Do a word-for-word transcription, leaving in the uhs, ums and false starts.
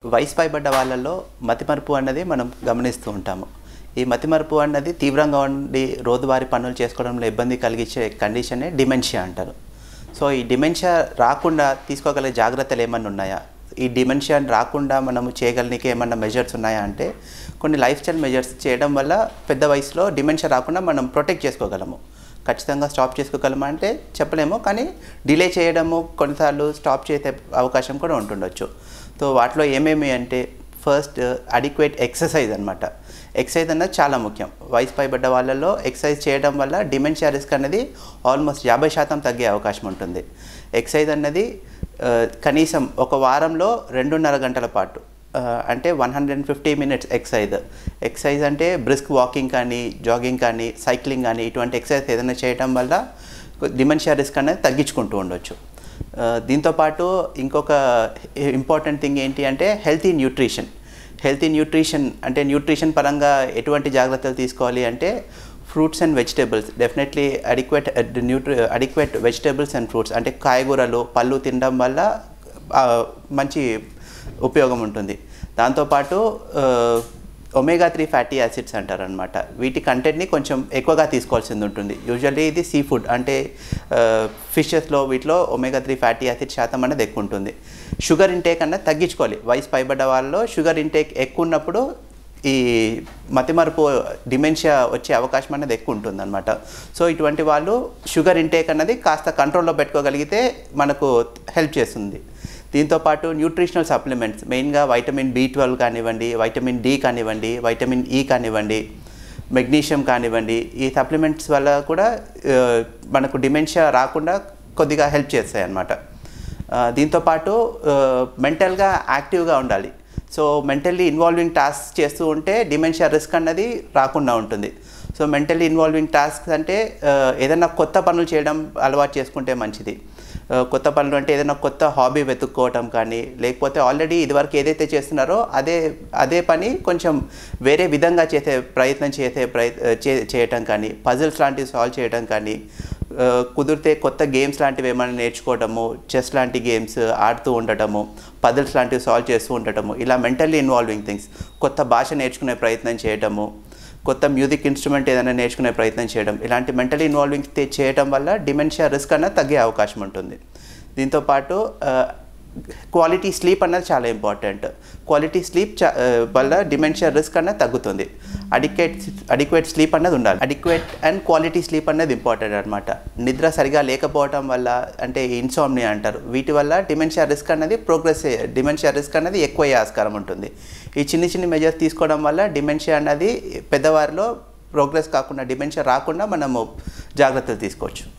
వయసు పైబడ్డ వాళ్ళల్లో మతిమరుపు అన్నది మనం గమనిస్తూ ఉంటాము. ఈ మతిమరుపు అన్నది తీవ్రంగా ఉండి రోజువారీ పనులు చేసుకోవడంలో ఇబ్బంది కలిగించే కండిషనే డిమెన్షియా అంటారు. సో ఈ డిమెన్షియా రాకుండా తీసుకోగల జాగ్రత్తలు ఏమన్నా ఉన్నాయా, ఈ డిమెన్షియా రాకుండా మనము చేయగలనికి ఏమన్నా మెజర్స్ ఉన్నాయా అంటే కొన్ని లైఫ్ స్టైల్ మెజర్స్ చేయడం వల్ల పెద్ద వయసులో డిమెన్షియా రాకుండా మనం ప్రొటెక్ట్ చేసుకోగలము. ఖచ్చితంగా స్టాప్ చేసుకోగలమా అంటే చెప్పలేము, కానీ డిలే చేయడము కొన్నిసార్లు స్టాప్ చేసే అవకాశం కూడా ఉంటుండొచ్చు. సో వాటిలో ఏమేమి అంటే ఫస్ట్ అడిక్వేట్ ఎక్సర్సైజ్ అనమాట. ఎక్సర్సైజ్ అన్నది చాలా ముఖ్యం. వయసు పైబడ్డ వాళ్ళలో ఎక్సర్సైజ్ చేయడం వల్ల డిమెన్షియా రిస్క్ అనేది ఆల్మోస్ట్ యాభై శాతం తగ్గే అవకాశం ఉంటుంది. ఎక్సర్సైజ్ అన్నది కనీసం ఒక వారంలో రెండున్నర గంటల పాటు అంటే one hundred fifty minutes exercise exercise అంటే బ్రిస్క్ వాకింగ్ కానీ జాగింగ్ కానీ సైక్లింగ్ కానీ ఇటువంటి ఎక్సర్సైజ్ ఏదైనా చేయడం వల్ల డిమెన్షియా రిస్క్ అనేది తగ్గించుకుంటూ ఉండొచ్చు. దీంతోపాటు ఇంకొక ఇంపార్టెంట్ థింగ్ ఏంటి అంటే హెల్తీ న్యూట్రిషన్. హెల్తీ న్యూట్రిషన్ అంటే న్యూట్రిషన్ పరంగా ఎటువంటి జాగ్రత్తలు తీసుకోవాలి అంటే fruits and vegetables definitely adequate న్యూట్రి అడిక్వేట్ వెజిటేబుల్స్ అండ్ ఫ్రూట్స్ అంటే కాయగూరలు పళ్ళు తినడం వల్ల మంచి ఉపయోగం ఉంటుంది. దాంతోపాటు ఒమేగా త్రీ ఫ్యాటీ యాసిడ్స్ అంటారు అనమాట. వీటి కంటెంట్ని కొంచెం ఎక్కువగా తీసుకోవాల్సింది ఉంటుంది. యూజువల్లీ ఇది సీ ఫుడ్ అంటే ఫిషెస్లో వీటిలో ఒమేగా త్రీ ఫ్యాటీ యాసిడ్ శాతం అనేది ఎక్కువ ఉంటుంది. షుగర్ ఇంటేక్ అన్నది తగ్గించుకోవాలి. వయసు పైబడ్డ వాళ్ళలో షుగర్ ఇంటేక్ ఎక్కువ ఉన్నప్పుడు ఈ మతిమరుపు డిమెన్షియా వచ్చే అవకాశం అనేది ఎక్కువ ఉంటుంది అనమాట. సో ఇటువంటి వాళ్ళు షుగర్ ఇంటేక్ అన్నది కాస్త కంట్రోల్లో పెట్టుకోగలిగితే మనకు హెల్ప్ చేస్తుంది. దీంతోపాటు న్యూట్రిషనల్ సప్లిమెంట్స్ మెయిన్గా వైటమిన్ బి ట్వెల్వ్ కానివ్వండి, వైటమిన్ డి కానివ్వండి, వైటమిన్ ఈ కానివ్వండి, మెగ్నీషియం కానివ్వండి, ఈ సప్లిమెంట్స్ వల్ల కూడా మనకు డిమెన్షియా రాకుండా కొద్దిగా హెల్ప్ చేస్తాయి అన్నమాట. దీంతోపాటు మెంటల్గా యాక్టివ్గా ఉండాలి. సో మెంటల్లీ ఇన్వాల్వింగ్ టాస్క్ చేస్తూ ఉంటే డిమెన్షియా రిస్క్ అన్నది రాకుండా ఉంటుంది. సో మెంటల్లీ ఇన్వాల్వింగ్ టాస్క్ అంటే ఏదైనా కొత్త పనులు చేయడం అలవాటు చేసుకుంటే మంచిది. కొత్త పనులు అంటే ఏదైనా కొత్త హాబీ వెతుక్కోవటం కానీ, లేకపోతే ఆల్రెడీ ఇదివరకు ఏదైతే చేస్తున్నారో అదే అదే పని కొంచెం వేరే విధంగా చేసే ప్రయత్నం చేసే ప్రయత్ చేయటం కానీ, పజిల్స్ లాంటివి సాల్వ్ చేయడం కానీ, కుదిరితే కొత్త గేమ్స్ లాంటివి ఏమైనా నేర్చుకోవడము, చెస్ లాంటి గేమ్స్ ఆడుతూ ఉండటము, పజిల్స్ లాంటివి సాల్వ్ చేస్తూ ఉండటము, ఇలా మెంటల్లీ ఇన్వాల్వింగ్ థింగ్స్, కొత్త భాష నేర్చుకునే ప్రయత్నం చేయటము, కొత్త మ్యూజిక్ ఇన్స్ట్రుమెంట్ ఏదైనా నేర్చుకునే ప్రయత్నం చేయడం, ఇలాంటి మెంటలీ ఇన్వాల్వింగ్ చేయడం వల్ల డిమెన్షియా రిస్క్ అన్నది తగ్గే అవకాశం ఉంటుంది. దీంతోపాటు క్వాలిటీ స్లీప్ అన్నది చాలా ఇంపార్టెంట్. క్వాలిటీ స్లీప్ వల్ల డిమెన్షియా రిస్క్ అన్నది తగ్గుతుంది. అడిక్వేట్ అడిక్వేట్ స్లీప్ అన్నది ఉండాలి. అడిక్వేట్ అండ్ క్వాలిటీ స్లీప్ అన్నది ఇంపార్టెంట్ అనమాట. నిద్ర సరిగా లేకపోవడం వల్ల అంటే ఇన్సోమ్నియా అంటారు, వీటి వల్ల డిమెన్షియా రిస్క్ అన్నది ప్రోగ్రెస్ డిమెన్షియా రిస్క్ అన్నది ఎక్కువ అయ్యే ఆస్కారం ఉంటుంది. ఈ చిన్ని చిన్ని మెజర్స్ తీసుకోవడం వల్ల డిమెన్షియా అన్నది పెద్దవారిలో ప్రోగ్రెస్ కాకుండా డిమెన్షియా రాకుండా మనము జాగ్రత్తలు తీసుకోవచ్చు.